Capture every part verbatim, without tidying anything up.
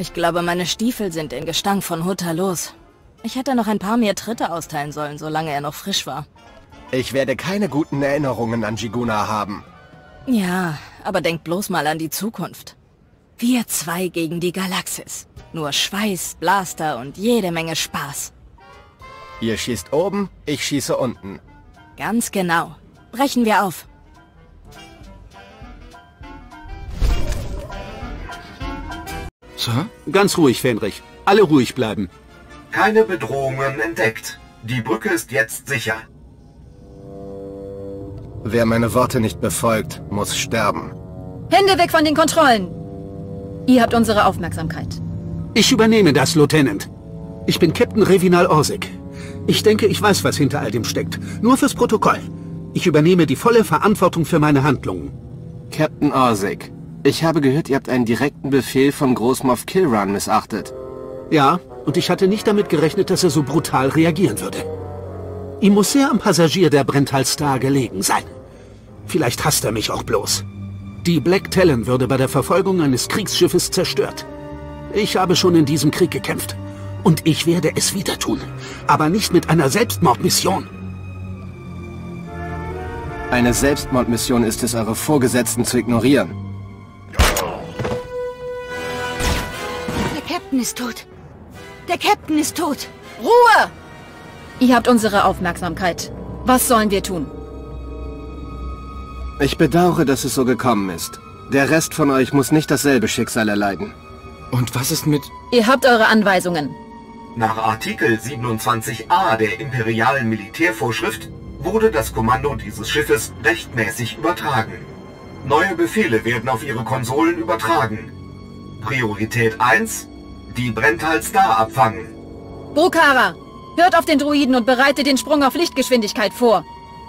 Ich glaube, meine Stiefel sind den Gestank von Hutta los. Ich hätte noch ein paar mehr Tritte austeilen sollen, solange er noch frisch war. Ich werde keine guten Erinnerungen an Jiguna haben. Ja, aber denk bloß mal an die Zukunft. Wir zwei gegen die Galaxis. Nur Schweiß, Blaster und jede Menge Spaß. Ihr schießt oben, ich schieße unten. Ganz genau. Brechen wir auf. Sir? Ganz ruhig, Fenrich. Alle ruhig bleiben. Keine Bedrohungen entdeckt. Die Brücke ist jetzt sicher. Wer meine Worte nicht befolgt, muss sterben. Hände weg von den Kontrollen! Ihr habt unsere Aufmerksamkeit. Ich übernehme das, Lieutenant. Ich bin Captain Revinal Orsig. Ich denke, ich weiß, was hinter all dem steckt. Nur fürs Protokoll. Ich übernehme die volle Verantwortung für meine Handlungen. Captain Orsig, ich habe gehört, ihr habt einen direkten Befehl von Großmoff Kilran missachtet. Ja, und ich hatte nicht damit gerechnet, dass er so brutal reagieren würde. Ihm muss sehr am Passagier der Brenthal Star gelegen sein. Vielleicht hasst er mich auch bloß. Die Black Talon würde bei der Verfolgung eines Kriegsschiffes zerstört. Ich habe schon in diesem Krieg gekämpft. Und ich werde es wieder tun. Aber nicht mit einer Selbstmordmission. Eine Selbstmordmission ist es, eure Vorgesetzten zu ignorieren. Der Captain ist tot. Der Captain ist tot. Ruhe! Ihr habt unsere Aufmerksamkeit. Was sollen wir tun? Ich bedauere, dass es so gekommen ist. Der Rest von euch muss nicht dasselbe Schicksal erleiden. Und was ist mit... Ihr habt eure Anweisungen. Nach Artikel siebenundzwanzig a der imperialen Militärvorschrift wurde das Kommando dieses Schiffes rechtmäßig übertragen. Neue Befehle werden auf ihre Konsolen übertragen. Priorität eins, die Brenthal Star abfangen. Brukara, hört auf den Druiden und bereite den Sprung auf Lichtgeschwindigkeit vor.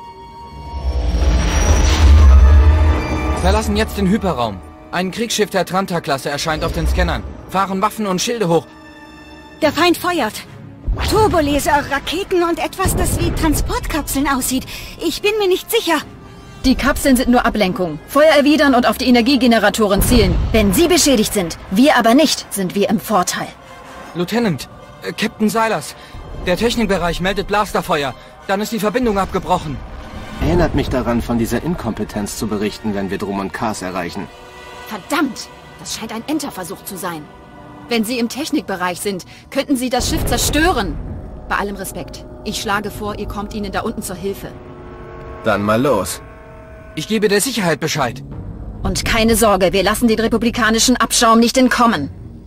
Verlassen jetzt den Hyperraum. Ein Kriegsschiff der Tranta-Klasse erscheint auf den Scannern. Fahren Waffen und Schilde hoch. Der Feind feuert. Turbolaser, Raketen und etwas, das wie Transportkapseln aussieht. Ich bin mir nicht sicher. Die Kapseln sind nur Ablenkung. Feuer erwidern und auf die Energiegeneratoren zielen. Wenn sie beschädigt sind, wir aber nicht, sind wir im Vorteil. Lieutenant, äh, Captain Silas, der Technikbereich meldet Blasterfeuer. Dann ist die Verbindung abgebrochen. Erinnert mich daran, von dieser Inkompetenz zu berichten, wenn wir Drum und Kars erreichen. Verdammt! Das scheint ein Enterversuch zu sein. Wenn Sie im Technikbereich sind, könnten Sie das Schiff zerstören. Bei allem Respekt. Ich schlage vor, ihr kommt ihnen da unten zur Hilfe. Dann mal los. Ich gebe der Sicherheit Bescheid. Und keine Sorge, wir lassen den republikanischen Abschaum nicht entkommen.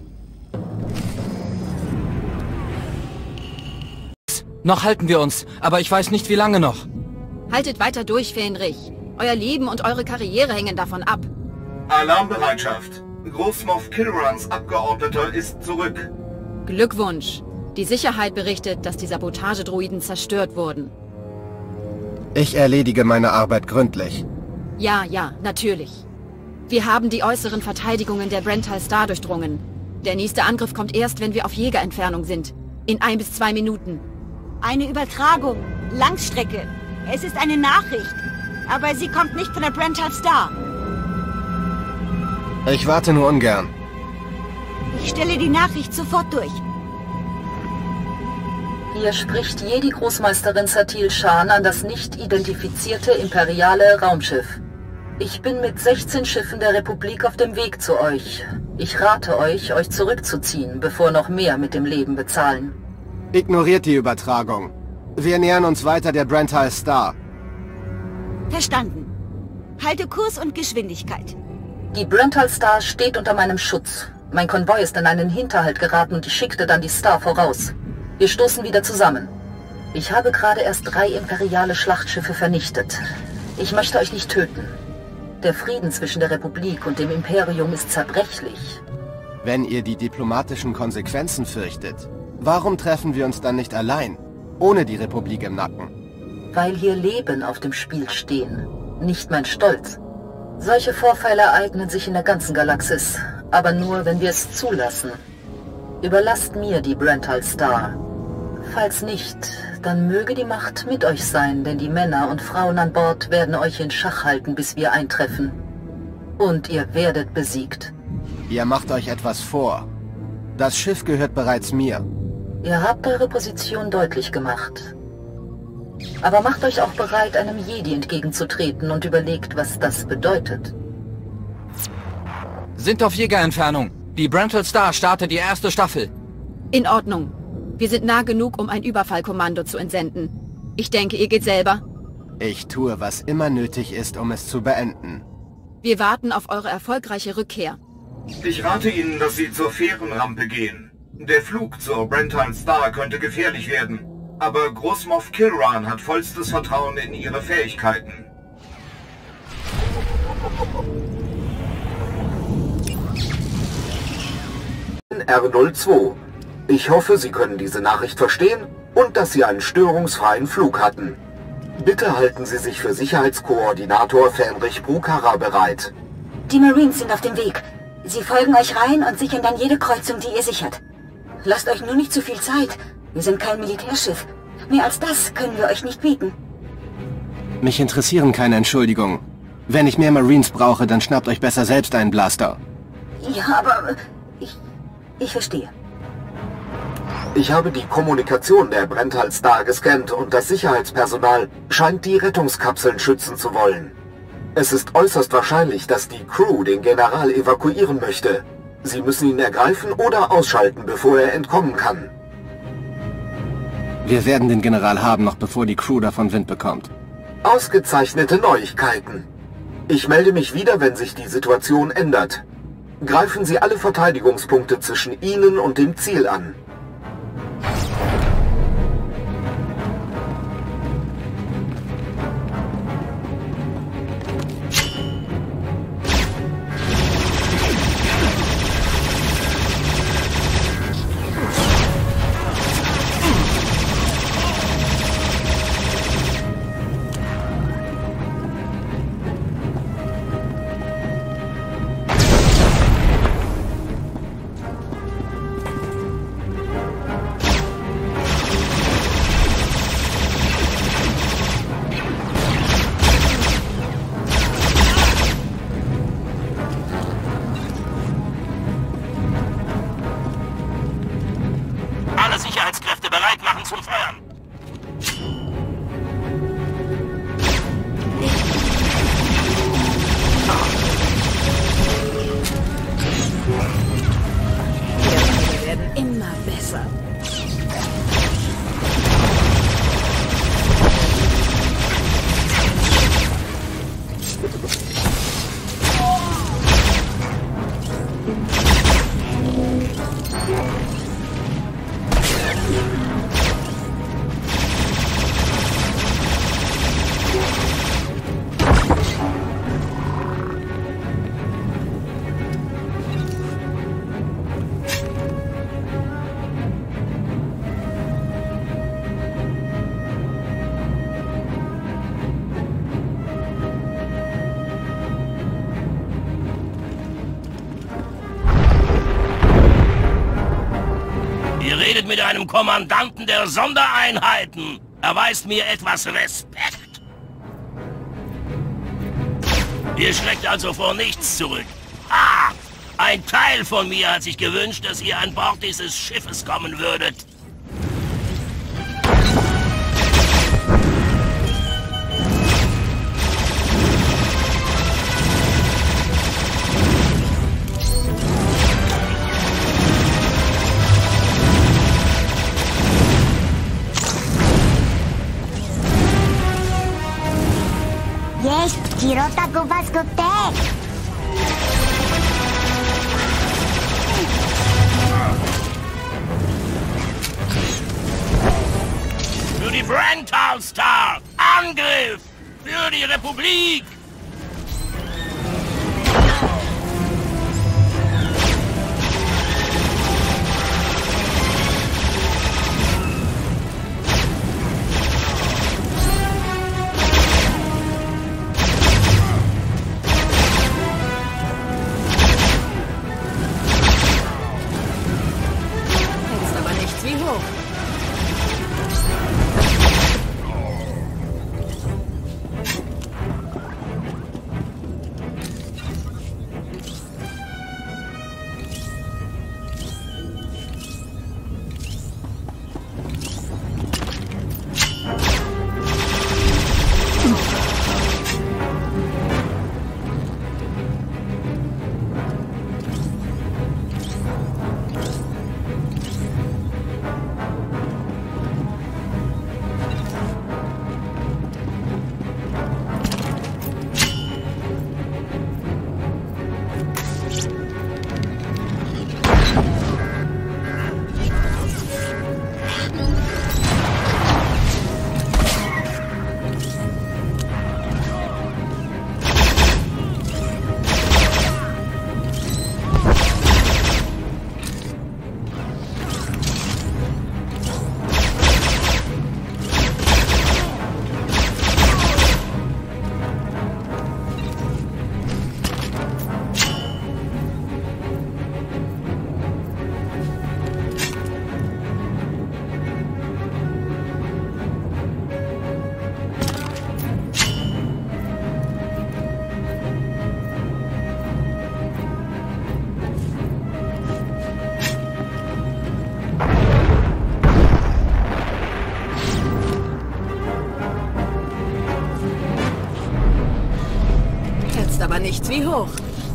Noch halten wir uns, aber ich weiß nicht, wie lange noch. Haltet weiter durch, Fähnrich. Euer Leben und eure Karriere hängen davon ab. Alarmbereitschaft. Großmoff Kilrans Abgeordneter ist zurück. Glückwunsch. Die Sicherheit berichtet, dass die Sabotagedruiden zerstört wurden. Ich erledige meine Arbeit gründlich. Ja, ja, natürlich. Wir haben die äußeren Verteidigungen der Brenthal Star durchdrungen. Der nächste Angriff kommt erst, wenn wir auf Jägerentfernung sind. In ein bis zwei Minuten. Eine Übertragung. Langstrecke. Es ist eine Nachricht. Aber sie kommt nicht von der Brenthal Star. Ich warte nur ungern. Ich stelle die Nachricht sofort durch. Hier spricht Jedi-Großmeisterin Satil Shan an das nicht identifizierte imperiale Raumschiff. Ich bin mit sechzehn Schiffen der Republik auf dem Weg zu euch. Ich rate euch, euch zurückzuziehen, bevor noch mehr mit dem Leben bezahlen. Ignoriert die Übertragung. Wir nähern uns weiter der Brenthal Star. Verstanden. Halte Kurs und Geschwindigkeit. Die Brenthal Star steht unter meinem Schutz. Mein Konvoi ist in einen Hinterhalt geraten und ich schickte dann die Star voraus. Wir stoßen wieder zusammen. Ich habe gerade erst drei imperiale Schlachtschiffe vernichtet. Ich möchte euch nicht töten. Der Frieden zwischen der Republik und dem Imperium ist zerbrechlich. Wenn ihr die diplomatischen Konsequenzen fürchtet, warum treffen wir uns dann nicht allein, ohne die Republik im Nacken? Weil hier Leben auf dem Spiel stehen, nicht mein Stolz. Solche Vorfälle ereignen sich in der ganzen Galaxis, aber nur, wenn wir es zulassen. Überlasst mir die Brenthal Star. Falls nicht, dann möge die Macht mit euch sein, denn die Männer und Frauen an Bord werden euch in Schach halten, bis wir eintreffen. Und ihr werdet besiegt. Ihr macht euch etwas vor. Das Schiff gehört bereits mir. Ihr habt eure Position deutlich gemacht. Aber macht euch auch bereit, einem Jedi entgegenzutreten und überlegt, was das bedeutet. Sind auf Jägerentfernung. Die Brental Star startet die erste Staffel. In Ordnung. Wir sind nah genug, um ein Überfallkommando zu entsenden. Ich denke, ihr geht selber. Ich tue, was immer nötig ist, um es zu beenden. Wir warten auf eure erfolgreiche Rückkehr. Ich rate Ihnen, dass Sie zur Fährenrampe gehen. Der Flug zur Brental Star könnte gefährlich werden. Aber Großmoff Kilran hat vollstes Vertrauen in Ihre Fähigkeiten. R null zwei. Ich hoffe, Sie können diese Nachricht verstehen und dass Sie einen störungsfreien Flug hatten. Bitte halten Sie sich für Sicherheitskoordinator Fenrich Brukara bereit. Die Marines sind auf dem Weg. Sie folgen euch rein und sichern dann jede Kreuzung, die ihr sichert. Lasst euch nur nicht zu viel Zeit. Wir sind kein Militärschiff. Mehr als das können wir euch nicht bieten. Mich interessieren keine Entschuldigungen. Wenn ich mehr Marines brauche, dann schnappt euch besser selbst einen Blaster. Ja, aber ich... ich verstehe. Ich habe die Kommunikation der Brental Star gescannt und das Sicherheitspersonal scheint die Rettungskapseln schützen zu wollen. Es ist äußerst wahrscheinlich, dass die Crew den General evakuieren möchte. Sie müssen ihn ergreifen oder ausschalten, bevor er entkommen kann. Wir werden den General haben, noch bevor die Crew davon Wind bekommt. Ausgezeichnete Neuigkeiten. Ich melde mich wieder, wenn sich die Situation ändert. Greifen Sie alle Verteidigungspunkte zwischen Ihnen und dem Ziel an. Sicherheitskräfte bereit machen zum Feuern. Wir werden immer besser. Ihr redet mit einem Kommandanten der Sondereinheiten. Erweist mir etwas Respekt. Ihr schreckt also vor nichts zurück. Ah! Ein Teil von mir hat sich gewünscht, dass ihr an Bord dieses Schiffes kommen würdet. Yes, Hirota Kubaskute! Für die Brental Star! Angriff! Für die Republik! Jetzt aber nichts wie hoch. Wie hoch?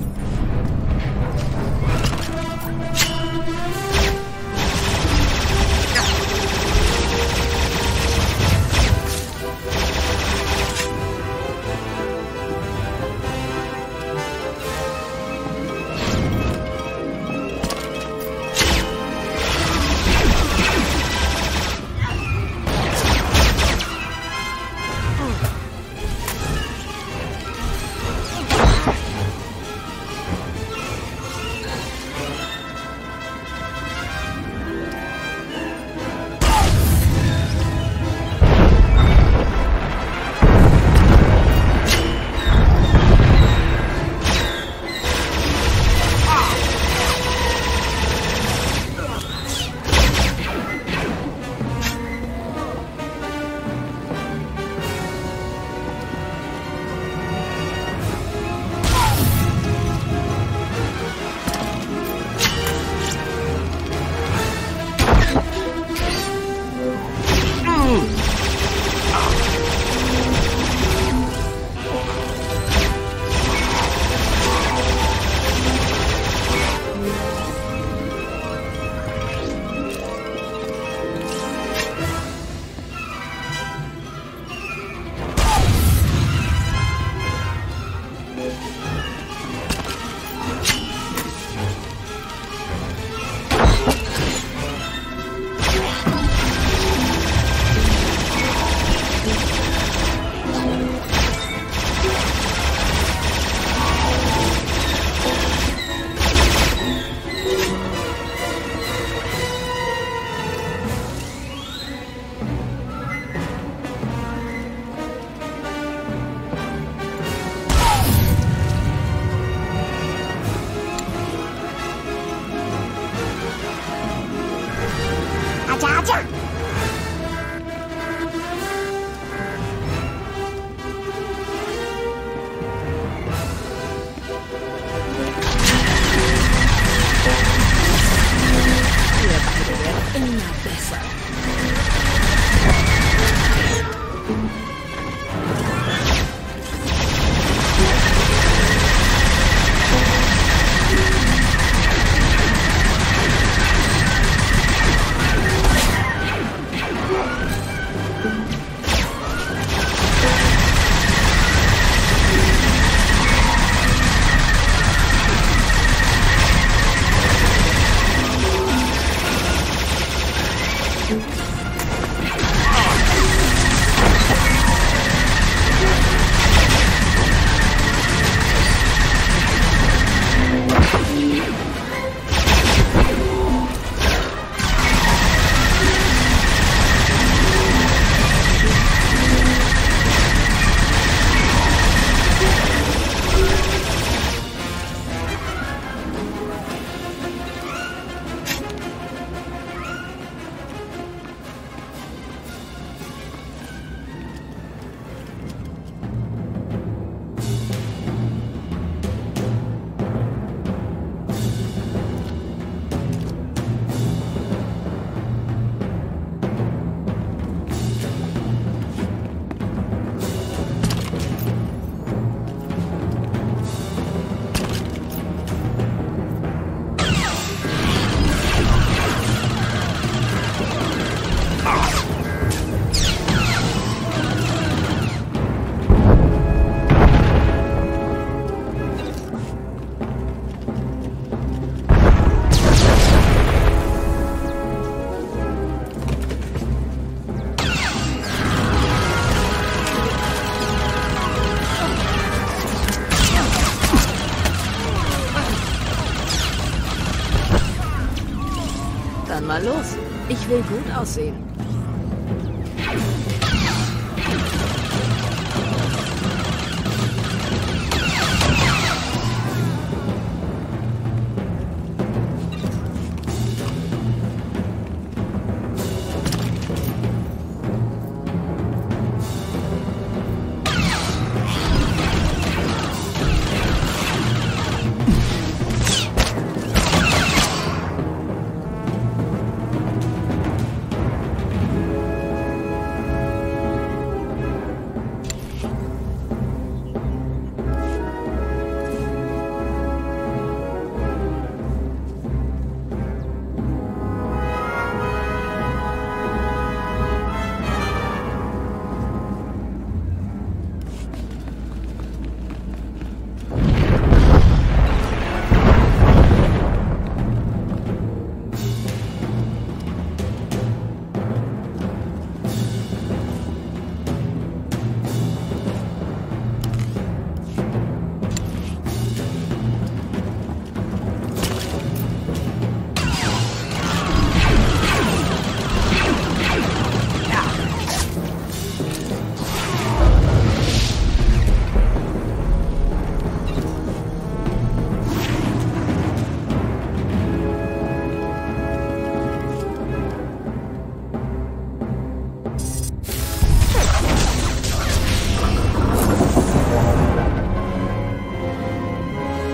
Dann mal los. Ich will gut aussehen.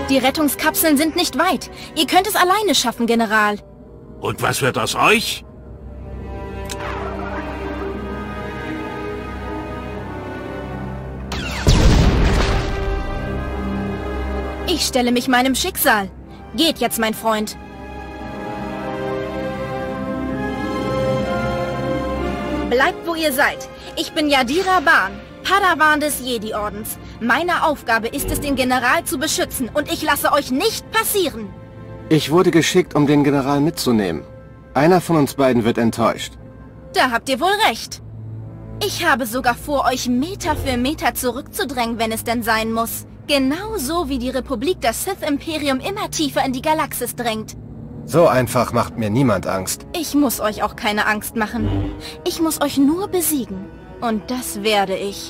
Die Rettungskapseln sind nicht weit. Ihr könnt es alleine schaffen, General. Und was wird aus euch? Ich stelle mich meinem Schicksal. Geht jetzt, mein Freund. Bleibt, wo ihr seid. Ich bin Yadira Ban, Padawan des Jedi-Ordens. Meine Aufgabe ist es, den General zu beschützen und ich lasse euch nicht passieren. Ich wurde geschickt, um den General mitzunehmen. Einer von uns beiden wird enttäuscht. Da habt ihr wohl recht. Ich habe sogar vor, euch Meter für Meter zurückzudrängen, wenn es denn sein muss. Genauso wie die Republik das Sith-Imperium immer tiefer in die Galaxis drängt. So einfach macht mir niemand Angst. Ich muss euch auch keine Angst machen. Ich muss euch nur besiegen. Und das werde ich.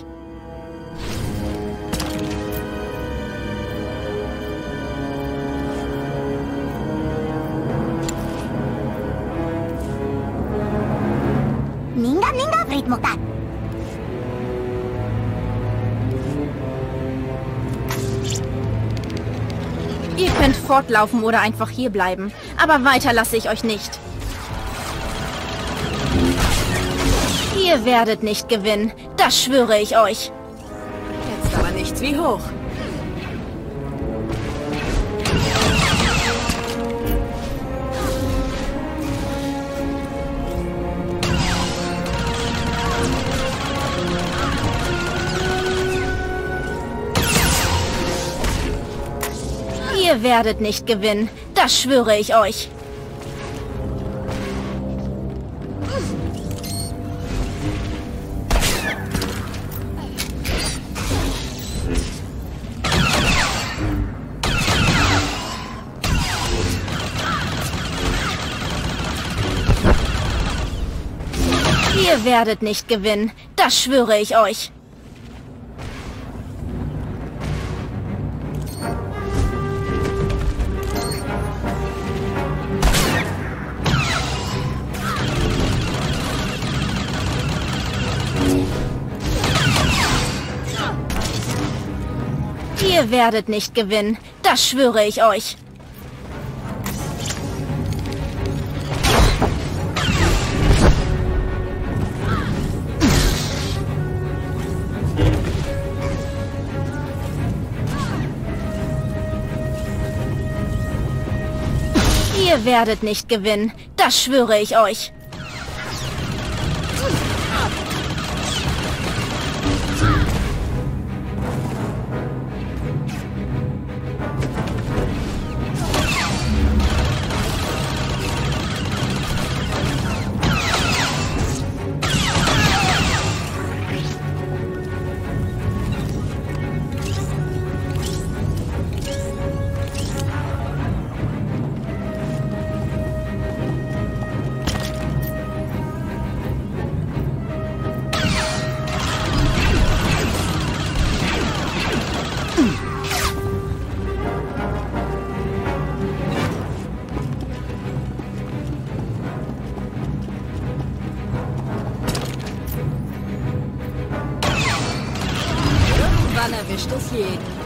Ninga Ninga Friedmutter. Ihr könnt fortlaufen oder einfach hier bleiben. Aber weiter lasse ich euch nicht. Ihr werdet nicht gewinnen. Das schwöre ich euch. Jetzt aber nichts wie hoch. Ihr werdet nicht gewinnen. Das schwöre ich euch. Ihr werdet nicht gewinnen. Das schwöre ich euch. Ihr werdet nicht gewinnen. Das schwöre ich euch. Ihr werdet nicht gewinnen. Das schwöre ich euch. Irgendwann erwischt es jeden.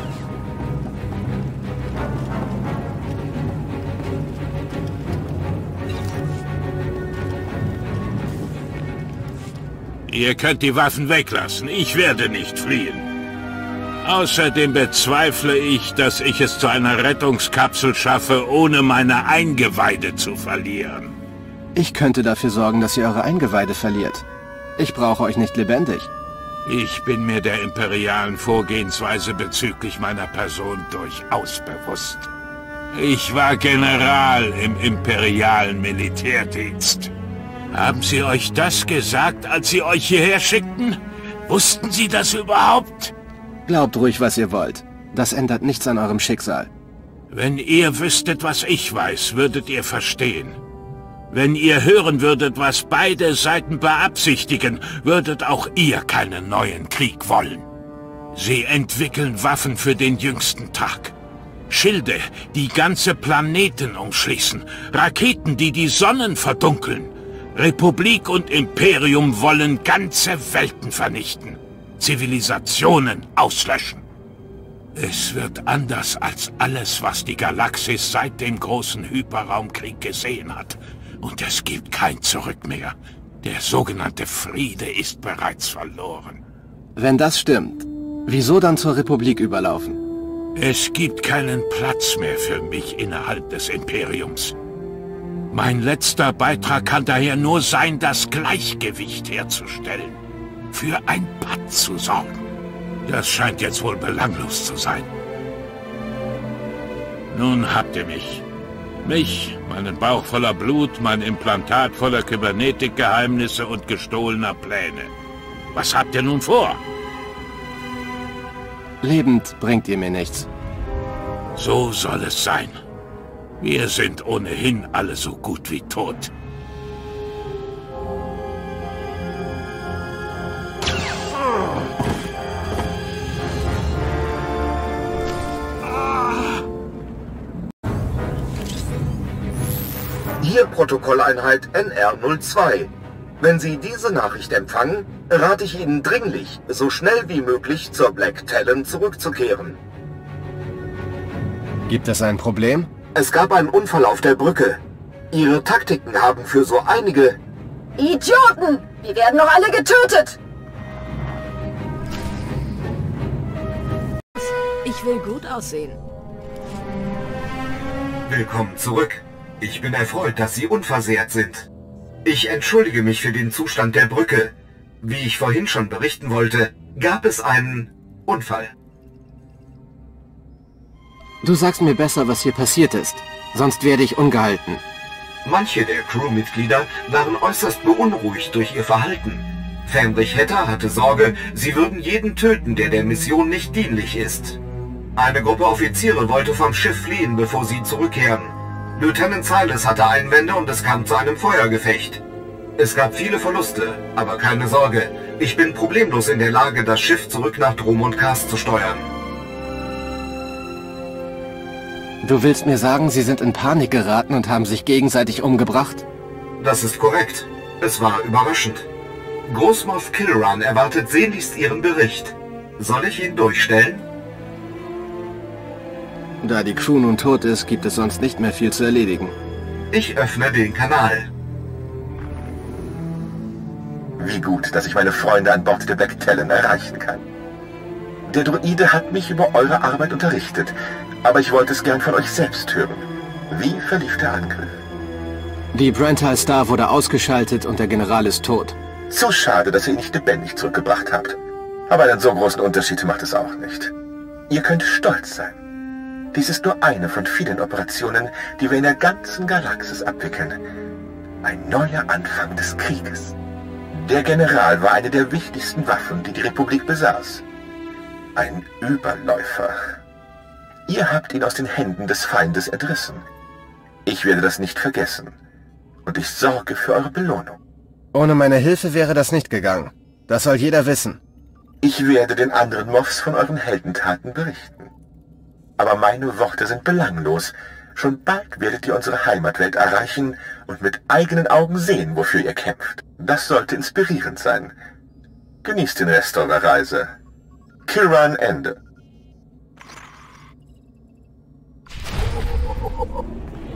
Ihr könnt die Waffen weglassen. Ich werde nicht fliehen. Außerdem bezweifle ich, dass ich es zu einer Rettungskapsel schaffe, ohne meine Eingeweide zu verlieren. Ich könnte dafür sorgen, dass ihr eure Eingeweide verliert. Ich brauche euch nicht lebendig. Ich bin mir der imperialen Vorgehensweise bezüglich meiner Person durchaus bewusst. Ich war General im imperialen Militärdienst. Haben Sie euch das gesagt, als Sie euch hierher schickten? Wussten Sie das überhaupt? Glaubt ruhig, was ihr wollt. Das ändert nichts an eurem Schicksal. Wenn ihr wüsstet, was ich weiß, würdet ihr verstehen. Wenn ihr hören würdet, was beide Seiten beabsichtigen, würdet auch ihr keinen neuen Krieg wollen. Sie entwickeln Waffen für den jüngsten Tag. Schilde, die ganze Planeten umschließen. Raketen, die die Sonnen verdunkeln. Republik und Imperium wollen ganze Welten vernichten. Zivilisationen auslöschen. Es wird anders als alles, was die Galaxis seit dem großen Hyperraumkrieg gesehen hat. Und es gibt kein Zurück mehr. Der sogenannte Friede ist bereits verloren. Wenn das stimmt, wieso dann zur Republik überlaufen? Es gibt keinen Platz mehr für mich innerhalb des Imperiums. Mein letzter Beitrag kann daher nur sein, das Gleichgewicht herzustellen. Für ein Patt zu sorgen. Das scheint jetzt wohl belanglos zu sein. Nun habt ihr mich. Mich, meinen Bauch voller Blut, mein Implantat voller Kybernetikgeheimnisse und gestohlener Pläne. Was habt ihr nun vor? Lebend bringt ihr mir nichts. So soll es sein. Wir sind ohnehin alle so gut wie tot. Hier Protokolleinheit N R null zwei. Wenn Sie diese Nachricht empfangen, rate ich Ihnen dringlich, so schnell wie möglich zur Black Talon zurückzukehren. Gibt es ein Problem? Es gab einen Unfall auf der Brücke. Ihre Taktiken haben für so einige... Idioten! Die werden doch alle getötet! Ich will gut aussehen. Willkommen zurück. Ich bin erfreut, dass Sie unversehrt sind. Ich entschuldige mich für den Zustand der Brücke. Wie ich vorhin schon berichten wollte, gab es einen Unfall. Du sagst mir besser, was hier passiert ist. Sonst werde ich ungehalten. Manche der Crewmitglieder waren äußerst beunruhigt durch ihr Verhalten. Fähnrich Hetter hatte Sorge, sie würden jeden töten, der der Mission nicht dienlich ist. Eine Gruppe Offiziere wollte vom Schiff fliehen, bevor sie zurückkehren. Lieutenant Silas hatte Einwände und es kam zu einem Feuergefecht. Es gab viele Verluste, aber keine Sorge. Ich bin problemlos in der Lage, das Schiff zurück nach Dromund Kaas zu steuern. Du willst mir sagen, sie sind in Panik geraten und haben sich gegenseitig umgebracht? Das ist korrekt. Es war überraschend. Großmoff Kilran erwartet sehnlichst Ihren Bericht. Soll ich ihn durchstellen? Da die Crew nun tot ist, gibt es sonst nicht mehr viel zu erledigen. Ich öffne den Kanal. Wie gut, dass ich meine Freunde an Bord der Black Talon erreichen kann. Der Droide hat mich über eure Arbeit unterrichtet, aber ich wollte es gern von euch selbst hören. Wie verlief der Angriff? Die Brental Star wurde ausgeschaltet und der General ist tot. Zu schade, dass ihr ihn nicht lebendig zurückgebracht habt. Aber einen so großen Unterschied macht es auch nicht. Ihr könnt stolz sein. Dies ist nur eine von vielen Operationen, die wir in der ganzen Galaxis abwickeln. Ein neuer Anfang des Krieges. Der General war eine der wichtigsten Waffen, die die Republik besaß. Ein Überläufer. Ihr habt ihn aus den Händen des Feindes entrissen. Ich werde das nicht vergessen. Und ich sorge für eure Belohnung. Ohne meine Hilfe wäre das nicht gegangen. Das soll jeder wissen. Ich werde den anderen Moffs von euren Heldentaten berichten. Aber meine Worte sind belanglos. Schon bald werdet ihr unsere Heimatwelt erreichen und mit eigenen Augen sehen, wofür ihr kämpft. Das sollte inspirierend sein. Genießt den Rest eurer Reise. Kilran Ende.